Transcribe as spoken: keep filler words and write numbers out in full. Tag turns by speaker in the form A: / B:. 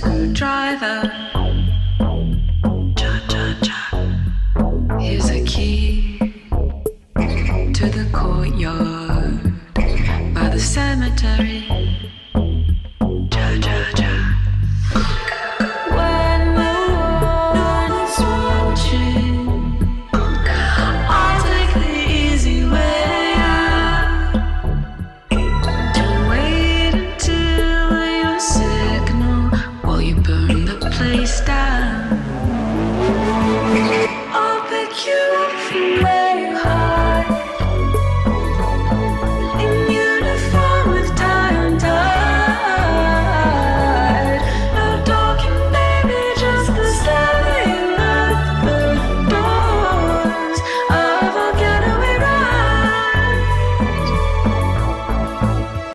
A: screwdriver. Cha cha cha. Here's a key to the courtyard by the cemetery. Cha cha cha. When no one is watching, I'll take the easy way out. Don't wait until your signal while you burn the place down. I'll pick you up from where